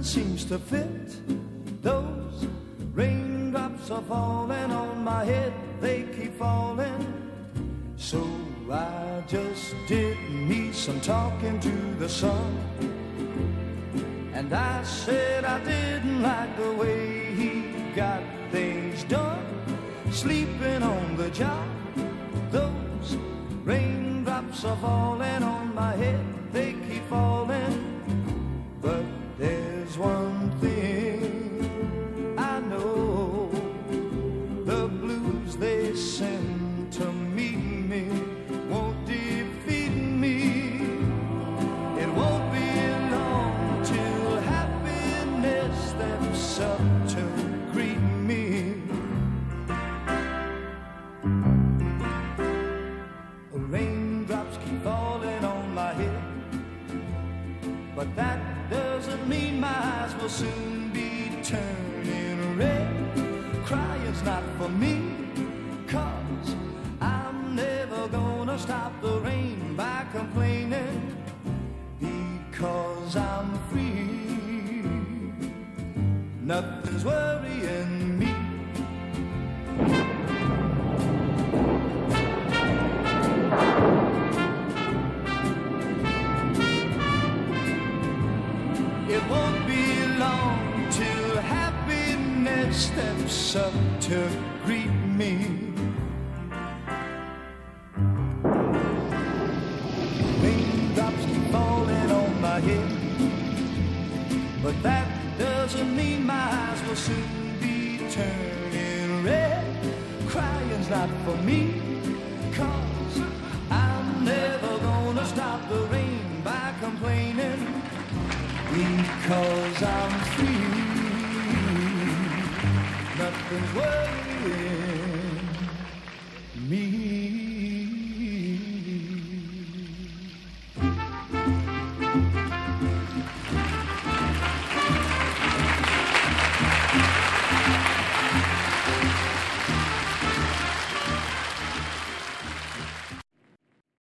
seems to fit. Those raindrops are falling on my head, they keep falling. So I just did me some talking to the sun, and I said I didn't like the way he got things done, sleeping on the job. Those raindrops are falling on my head, they keep falling. But there's one thing I know, the blues they send to meet me won't defeat me. It won't be long till happiness steps up to greet me. Raindrops keep falling on my head, but that doesn't mean my eyes will soon be turning red. Crying's not for me, 'cause I'm never gonna stop the rain by complaining, because I'm free. Nothing's worrying me. It won't be long till happiness steps up to greet me. Raindrops keep falling on my head, but that doesn't mean my eyes will soon be turning red. Crying's not for me, 'cause I'm never gonna stop the rain by complaining, because I'm free. Nothing's worrying me.